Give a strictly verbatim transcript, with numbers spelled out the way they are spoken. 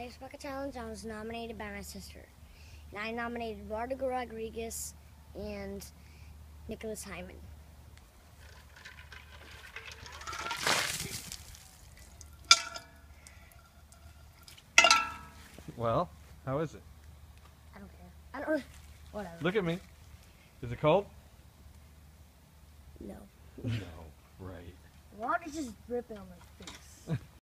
Ice Bucket Challenge, I was nominated by my sister. And I nominated Vardago Rodriguez and Nicholas Hyman. Well, how is it? I don't care. I don't. Whatever. Look at me. Is it cold? No. No. Right. Water's just dripping on my face.